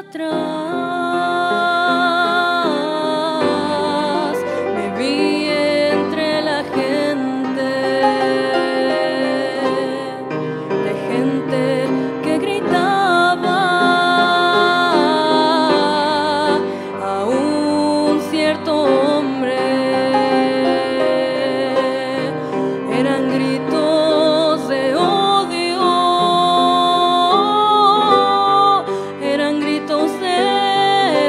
atrás me vi entre la gente que gritaba a un cierto hombre. Eran gritos de odio, eran gritos de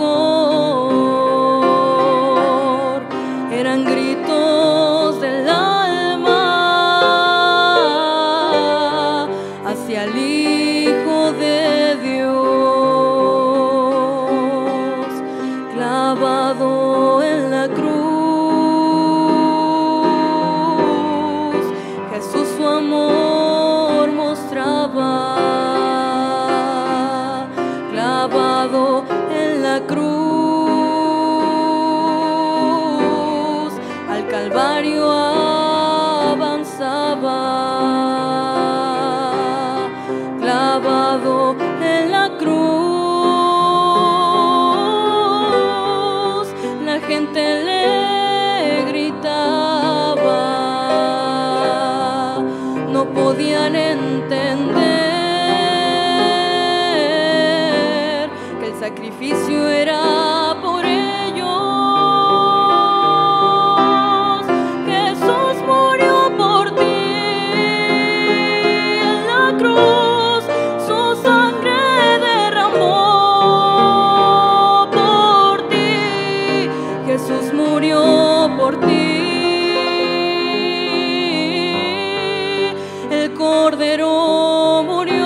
rencor, eran gritos del alma hacia el Hijo de Dios, clavado en la cruz. Jesús su amor mostraba, clavado en la cruz, al Calvario avanzaba, clavado en la cruz. La gente le gritaba, no podían entender que el sacrificio era por ellos. Jesús murió por ti en la cruz, su sangre derramó por ti. Jesús murió por ti. El Cordero murió.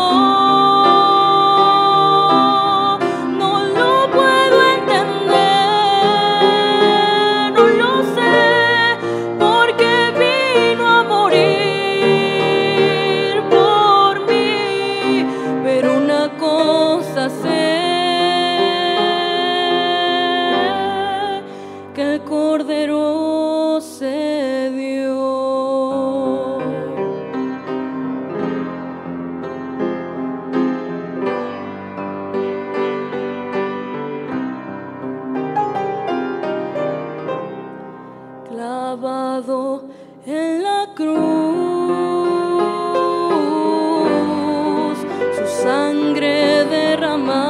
No lo puedo entender, no lo sé, porque vino a morir por mí. Pero una cosa sé, que el Cordero se dio. Clavado en la cruz, su sangre derramada